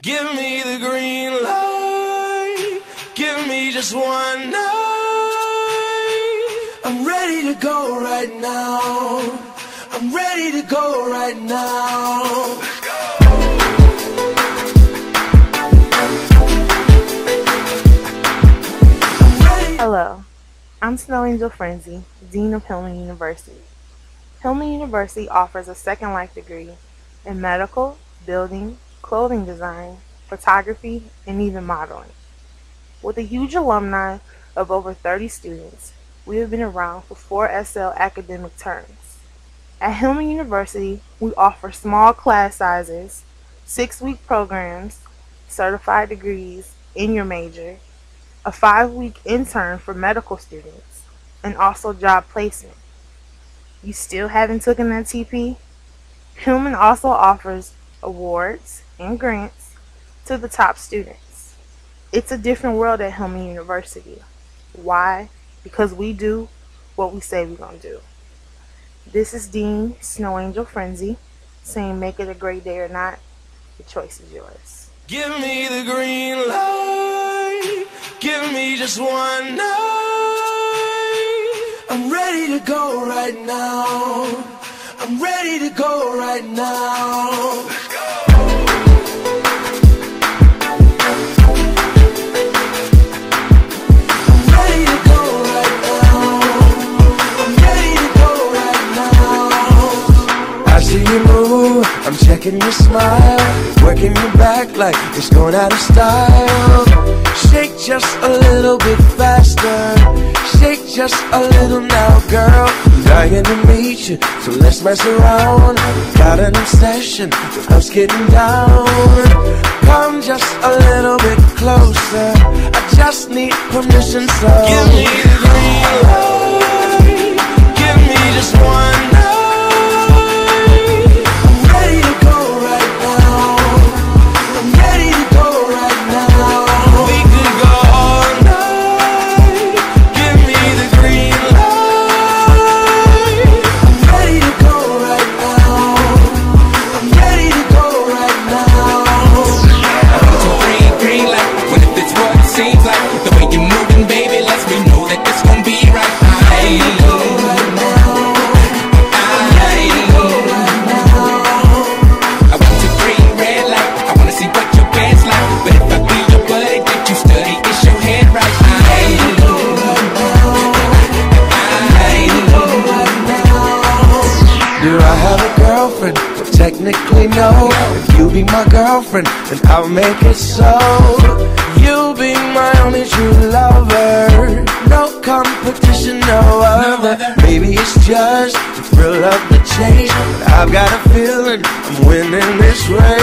Give me the green light, give me just one night. I'm ready to go right now, I'm ready to go right now. Hello, I'm Snow Angel Frenzy, Dean of Hillman University. Hillman University offers a Second Life degree in medical, building, clothing design, photography, and even modeling. With a huge alumni of over 30 students, we have been around for 4 SL academic terms. At Hillman University, we offer small class sizes, 6-week programs, certified degrees in your major, a 5-week intern for medical students, and also job placement. You still haven't taken that TP? Hillman also offers awards and grants to the top students. It's a different world at Hillman University. Why? Because we do what we say we're going to do. This is Dean Snow Angel Frenzy saying make it a great day or not, the choice is yours. Give me the green light, give me just one night. I'm ready to go right now, I'm ready to go right now. I'm ready to go right now, I'm ready to go right now. I see you move, I'm checking your smile, working your back like it's going out of style. Shake just a little bit faster, shake just a little now, girl. I'm dying to meet you, so let's mess around. Got an obsession with us getting down. Come just a little bit closer, I just need permission, so give me the green light, give me just one night. I'm ready to go right now, I'm ready to go right now. We could go all night, give me the green light. I'm ready to go right now, I'm ready to go right now. Green light, what if it's what it seems like? The way you're moving, baby, lets me know that this gon' be right. I want to green, red light, I wanna see what your band's like. But if I be your buddy, did you study? Is your head right? Do I have a girlfriend? Well, technically no. If you be my girlfriend, then I'll make it so. You'll be my only true lover, no competition, no other. Maybe it's just the thrill of the chase, but I've got a feeling I'm winning this race.